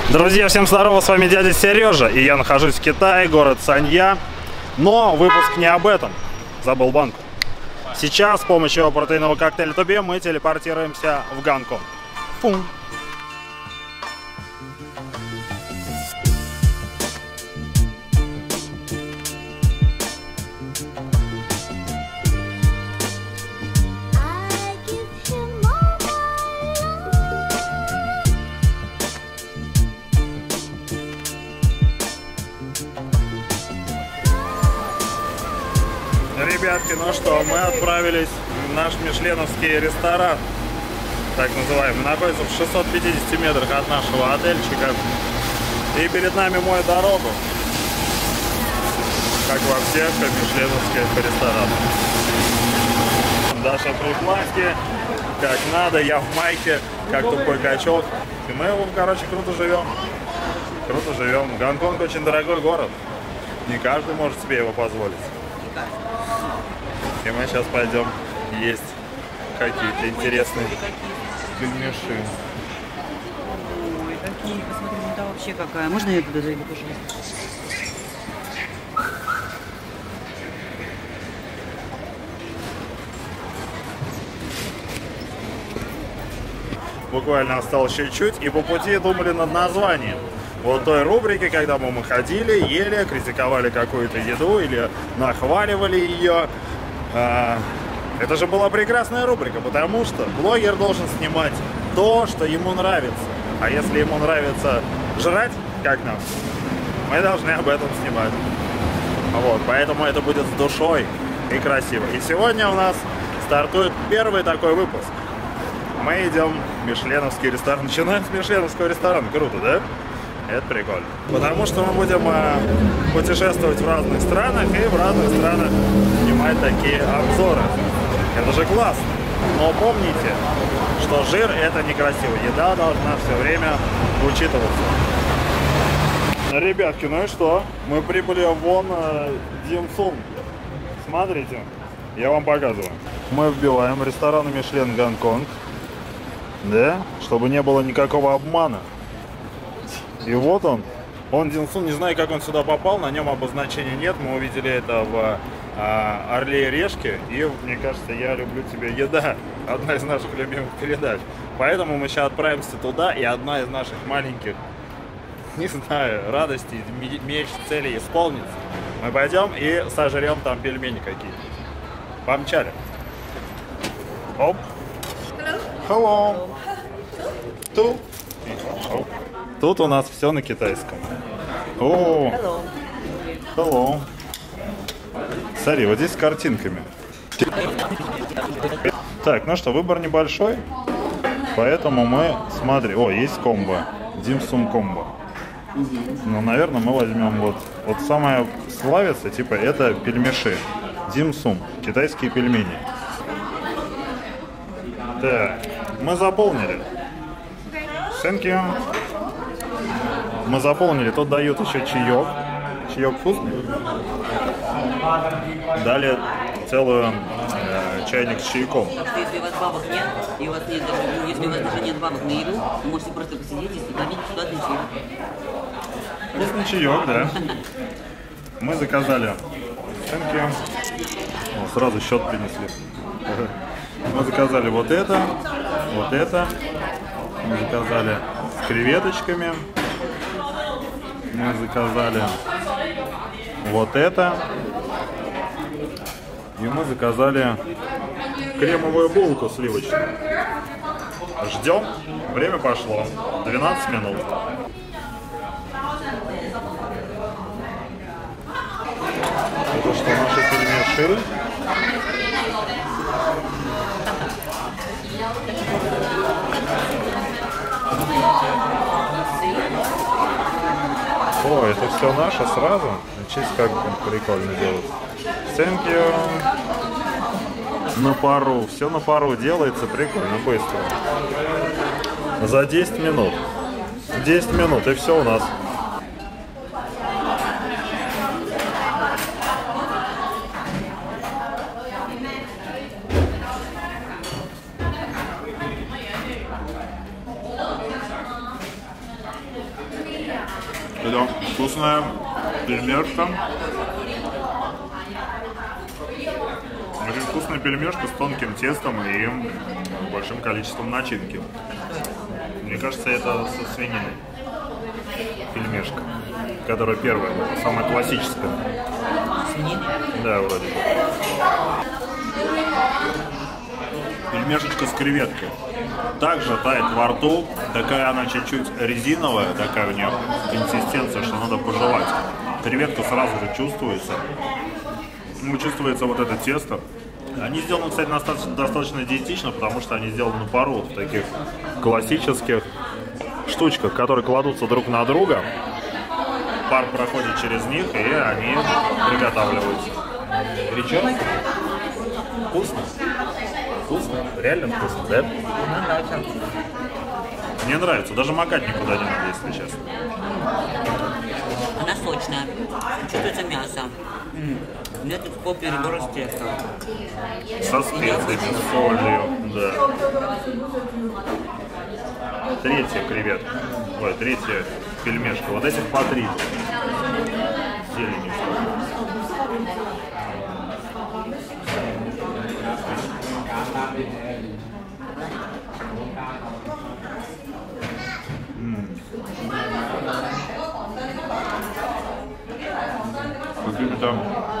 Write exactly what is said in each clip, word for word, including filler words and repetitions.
Друзья, всем здорово, с вами дядя Сережа, и я нахожусь в Китае, город Санья. Но выпуск не об этом, забыл банку. Сейчас с помощью протеинового коктейля Тубе мы телепортируемся в Гонконг. Фум. Ребятки, ну что, мы отправились в наш мишленовский ресторан, так называемый, находится в шестистах пятидесяти метрах от нашего отельчика. И перед нами мой дорогу, как во всех мишленовских ресторанах. Даша в платье, как надо, я в майке, как тупой качок. И мы, короче, круто живем. Круто живем. Гонконг очень дорогой город. Не каждый может себе его позволить. И мы сейчас пойдем есть какие-то интересные пельмеши. Ой, какие, посмотри, ну да вообще какая. Можно я туда зайду, пожалуйста? Буквально осталось чуть-чуть, и по пути думали над названием. Вот той рубрики, когда мы, мы ходили, ели, критиковали какую-то еду или нахваливали ее. А, это же была прекрасная рубрика, потому что блогер должен снимать то, что ему нравится. А если ему нравится жрать, как нам, мы должны об этом снимать. Вот, поэтому это будет с душой и красиво. И сегодня у нас стартует первый такой выпуск. Мы идем в мишленовский ресторан. Начинаем с мишленовского ресторана. Круто, да? Это прикольно. Потому что мы будем э, путешествовать в разных странах и в разных странах снимать такие обзоры. Это же классно. Но помните, что жир это некрасиво. Еда должна все время учитываться. Ребятки, ну и что? Мы прибыли вон э, Дим-сум. Смотрите, я вам показываю. Мы вбиваем ресторан Мишлен Гонконг. Да? Чтобы не было никакого обмана. И вот он, он Дим-сум, не знаю, как он сюда попал, на нем обозначения нет, мы увидели это в а, Орле и Решке, и мне кажется, я люблю тебя, еда, одна из наших любимых передач. Поэтому мы сейчас отправимся туда, и одна из наших маленьких, не знаю, радостей, меч, целей исполнится. Мы пойдем и сожрем там пельмени какие-то. Помчали. Оп. Hello. Hello. Оп. Тут у нас все на китайском. О, hello. Hello. Смотри, вот здесь с картинками. Так, ну что, выбор небольшой, поэтому мы смотрим. О, есть комбо, Дим-сум комбо. Ну, наверное, мы возьмем вот, вот самое славится, типа, это пельмеши. Дим-сум, китайские пельмени. Так, мы заполнили. Thank you. Мы заполнили, тут дают еще чаек. Чаек вкусный. Дали целую э, чайник с чайком. Так что если у вас бабок нет, и у вас нет даже, ну, если у вас даже нет бабок на еду, вы можете просто посидеть и попить бесплатный чай. Вкусный чаек, да. Мы заказали. Thank you. О, сразу счет принесли. Мы заказали вот это, вот это. Мы заказали с креветочками. Мы заказали вот это. И мы заказали кремовую булку сливочную. Ждем. Время пошло. двенадцать минут. Это что, наши пельмеши? О, это все наше сразу? Честь как прикольно делать. Thank you. На пару. Все на пару делается прикольно, быстро. За десять минут. десять минут и все у нас. Это вкусная пельмешка. Очень вкусная пельмешка с тонким тестом и большим количеством начинки. Мне кажется, это со свининой. Пельмешка, которая первая, самая классическая. Свинина? Да, вроде бы. Пельмешечка с креветкой. Также тает во рту. Такая она чуть-чуть резиновая, такая у нее консистенция, что надо пожевать. Креветка сразу же чувствуется. Ну, чувствуется вот это тесто. Они сделаны, кстати, достаточно, достаточно диетично, потому что они сделаны на пару, вот в таких классических штучках, которые кладутся друг на друга. Пар проходит через них, и они приготавливаются. Горячо? Вкусно? Вкусно? Реально вкусно, да? Мне нравится. Мне нравится, даже макать никуда не надо, если честно. Она сочная, чувствуется мясо. Нет такого перебора с тестом. Со специями, с солью, да. Третья креветка. Ой, третья пельмешка. Вот этих по три. Зеленью. Каким-то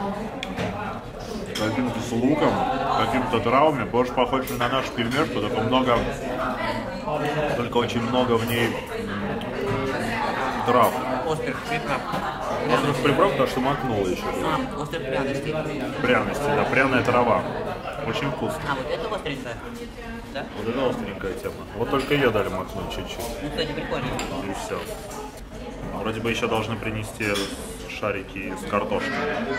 каким-то с луком, каким-то травами, больше похож на нашу пельмешку, только много, только очень много в ней трав. Острых приправ. Острых приправ, потому что макнула еще. А, острых пряностей. Пряности, да, пряная трава. Очень вкусно. А, вот это остренькая? Да? Вот это остренькая тема. Вот только ее дали макнуть чуть-чуть. Ну, кстати, прикольно. И все. Вроде бы еще должны принести шарики с картошкой.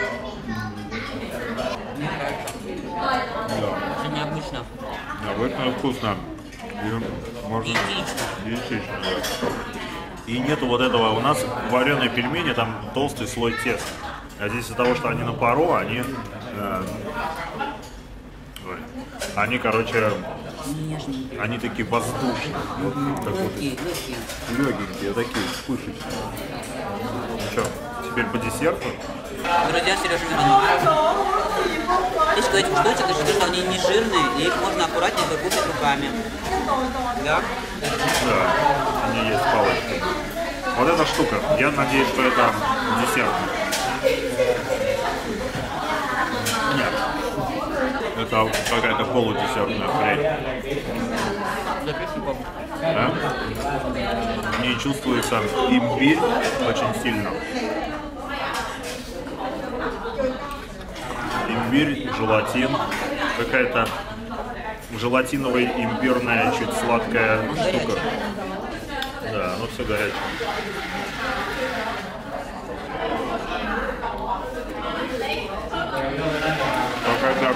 Да. Это необычно. Необычно и вкусно. И можно... Диетично. Диетично, да. И нету вот этого. У нас вареные пельмени, там толстый слой теста. А здесь из-за того, что они на пару, они... Э, ой, они, короче... Нежненькие. Они такие воздушные. Вот, так вот, Легкие, легкие. легенькие, такие вспышечные. Ну что, теперь по десерту? Друзья, Сережа Миронов. Фишка этих штучек, что они не жирные, и их можно аккуратненько кушать руками. Да? Да, они есть палочки. Вот эта штука, я надеюсь, что это десерт. Нет. Это какая-то полудесертная хрень. Да? В ней чувствуется имбирь очень сильно. Имбирь, желатин, какая-то желатиновая имбирная, чуть сладкая штука. Да, оно все горячее. Какая-то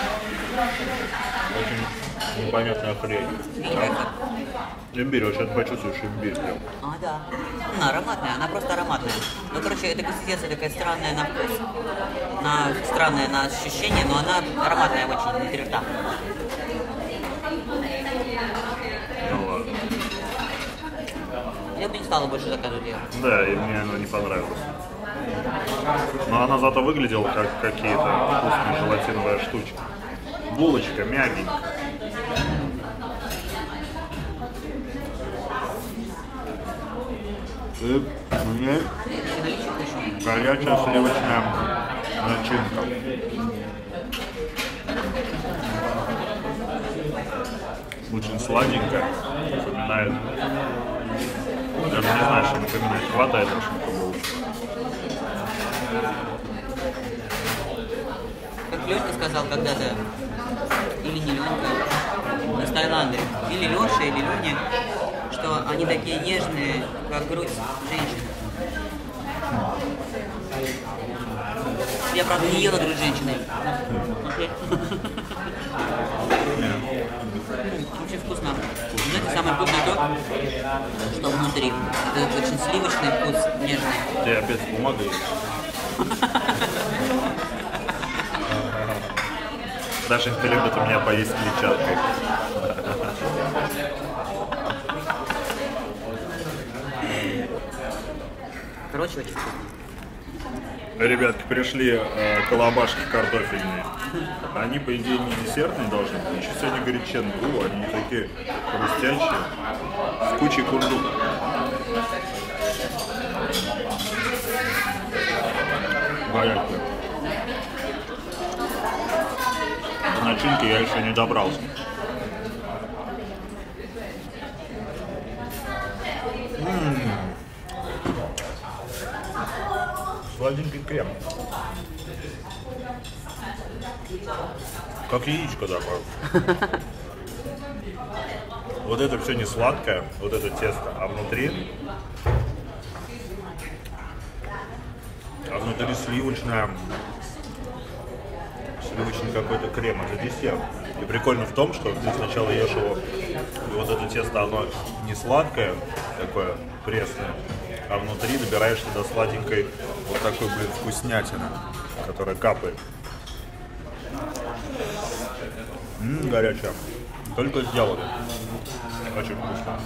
очень непонятная хрень. Имбирь, вот сейчас почувствуешь имбирь прям. А, да. Она ароматная, она просто ароматная. Ну, короче, эта консистенция такая странная на вкус, на, странная на ощущение, но она ароматная очень внутри рта. Ну ладно. Я бы не стала больше заказывать ее. Да, и мне оно не понравилось. Но она зато выглядела как какие-то вкусные желатиновые штучки. Булочка мягенькая. И мне горячая сливочная начинка. Очень сладенькая. Напоминает. Даже не знаю, что напоминает. Хватает очень булочку. Как Ленька сказал когда-то, или не Ленька, из Таиланда, или Леша, или Леня, что они такие нежные, как грудь женщины. Я, правда, не ела грудь женщины. Очень вкусно. Знаете, самое вкусное то, что внутри. Это очень сливочный вкус, нежный. Ты опять с бумагой? Дашенька любит у меня поесть клетчаткой. Короче, очень вкусно. Ребятки, пришли э, колобашки картофельные. Они, по идее, не десертные должны быть. Еще сегодня греченку, они такие хрустящие, с кучей курдука. Горячие. До начинки я еще не добрался. М-м-м. Сладенький крем. Как яичко такое. Вот это все не сладкое, вот это тесто, а внутри, а внутри сливочное, сливочный какой-то крем, это десерт. И прикольно в том, что ты сначала ешь его, и вот это тесто, оно не сладкое, такое пресное, а внутри добираешь туда сладенькой вот такой, блин, вкуснятины, которая капает. Ммм, горячая. Только сделали. Очень вкусно.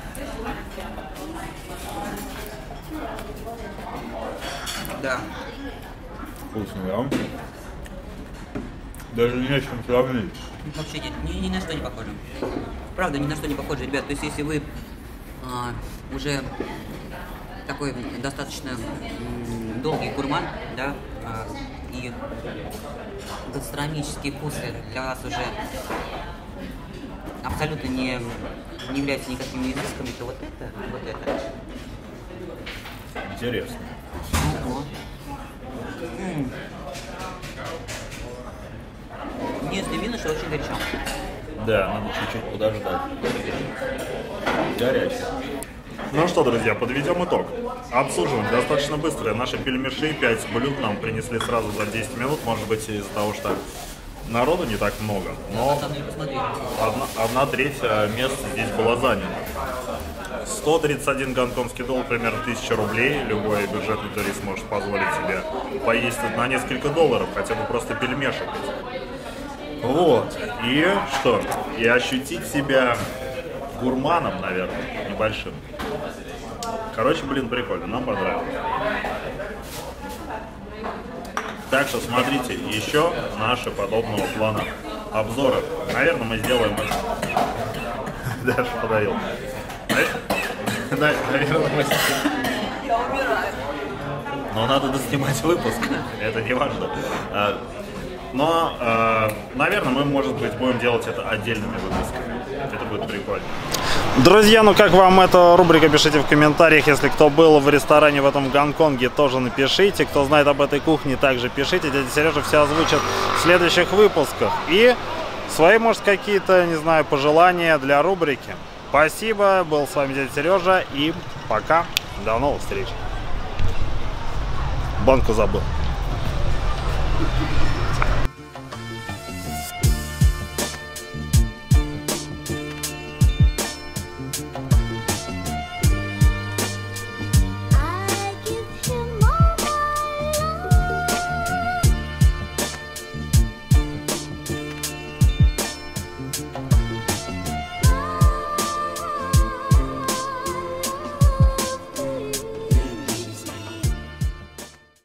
Да. Вкусно, да? Даже не с чем сравнить. Вообще ни, ни, ни на что не похоже. Правда, ни на что не похоже, ребят. То есть, если вы а, уже такой достаточно м, долгий гурман, да, а, и гастрономические вкусы для вас уже абсолютно не, не являются никакими изысками, то вот это, вот это. Интересно. Ого. М. Единственное минус, что очень горячо. Да, надо чуть-чуть подождать. Горячий. Ну что, друзья, подведем итог. Обслуживаем достаточно быстро. Наши пельмеши, пять блюд нам принесли сразу за десять минут. Может быть, из-за того, что народу не так много. Но одна, одна треть мест здесь была занята. сто тридцать один гонконгский доллар, примерно тысяча рублей. Любой бюджетный турист может позволить себе поесть на несколько долларов, хотя бы просто пельмешек. Вот. И что? И ощутить себя гурманом, наверное, небольшим. Короче, блин, прикольно, нам понравилось. Так что смотрите еще наши подобного плана обзоры. Наверное, мы сделаем это. Даша подарил. Наверное, мы... Я умираю. Но надо доснимать выпуск, это не важно. Но, наверное, мы, может быть, будем делать это отдельными выпусками. Это будет прикольно. Друзья, ну как вам эта рубрика, пишите в комментариях. Если кто был в ресторане в этом Гонконге, тоже напишите. Кто знает об этой кухне, также пишите. Дядя Сережа все озвучит в следующих выпусках. И свои, может, какие-то, не знаю, пожелания для рубрики. Спасибо, был с вами дядя Сережа и пока, до новых встреч. Банку забыл.